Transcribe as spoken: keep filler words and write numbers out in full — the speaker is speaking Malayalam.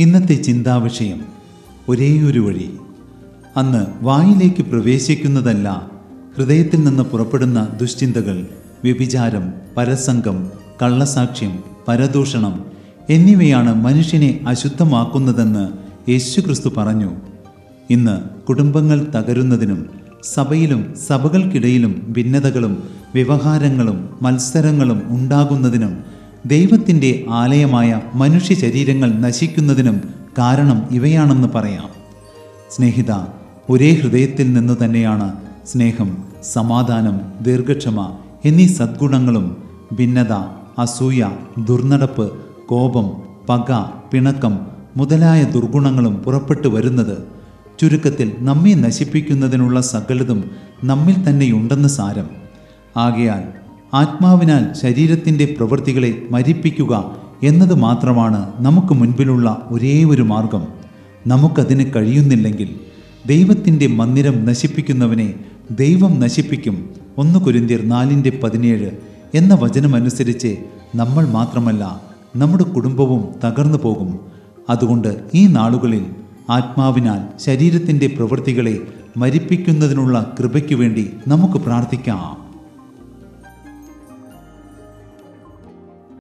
ഇന്നത്തെ ചിന്താവിഷയം ഒരേയൊരു വഴി. അന്ന് വായിലേക്ക് പ്രവേശിക്കുന്നതല്ല, ഹൃദയത്തിൽ നിന്ന് പുറപ്പെടുന്ന ദുശ്ചിന്തകൾ, വ്യഭിചാരം, പരസംഗം, കള്ളസാക്ഷ്യം, പരദൂഷണം എന്നിവയാണ് മനുഷ്യനെ അശുദ്ധമാക്കുന്നതെന്ന് യേശുക്രിസ്തു പറഞ്ഞു. ഇന്ന് കുടുംബങ്ങൾ തകരുന്നതിനും സഭയിലും സഭകൾക്കിടയിലും ഭിന്നതകളും വ്യവഹാരങ്ങളും മത്സരങ്ങളും ഉണ്ടാകുന്നതിനും ദൈവത്തിൻ്റെ ആലയമായ മനുഷ്യ ശരീരങ്ങൾ നശിക്കുന്നതിനും കാരണം ഇവയാണെന്ന് പറയാം. സ്നേഹിത, ഒരേ ഹൃദയത്തിൽ നിന്നു തന്നെയാണ് സ്നേഹം, സമാധാനം, ദീർഘക്ഷമ എന്നീ സദ്ഗുണങ്ങളും ഭിന്നത, അസൂയ, ദുർനടപ്പ്, കോപം, പക, പിണക്കം മുതലായ ദുർഗുണങ്ങളും പുറപ്പെട്ടു വരുന്നത്. ചുരുക്കത്തിൽ നമ്മെ നശിപ്പിക്കുന്നതിനുള്ള സകലതും നമ്മിൽ തന്നെയുണ്ടെന്ന് സാരം. ആകയാൽ ആത്മാവിനാൽ ശരീരത്തിൻ്റെ പ്രവൃത്തികളെ മരിപ്പിക്കുക എന്നത് മാത്രമാണ് നമുക്ക് മുൻപിലുള്ള ഒരേ ഒരു മാർഗം. നമുക്കതിന് കഴിയുന്നില്ലെങ്കിൽ ദൈവത്തിൻ്റെ മന്ദിരം നശിപ്പിക്കുന്നവനെ ദൈവം നശിപ്പിക്കും. ഒന്ന് കൊരിന്ത്യർ നാലിൻ്റെ പതിനേഴ് എന്ന വചനമനുസരിച്ച് നമ്മൾ മാത്രമല്ല, നമ്മുടെ കുടുംബവും തകർന്നു പോകും. അതുകൊണ്ട് ഈ നാളുകളിൽ ആത്മാവിനാൽ ശരീരത്തിൻ്റെ പ്രവൃത്തികളെ മരിപ്പിക്കുന്നതിനുള്ള കൃപയ്ക്കു വേണ്ടി നമുക്ക് പ്രാർത്ഥിക്കാം.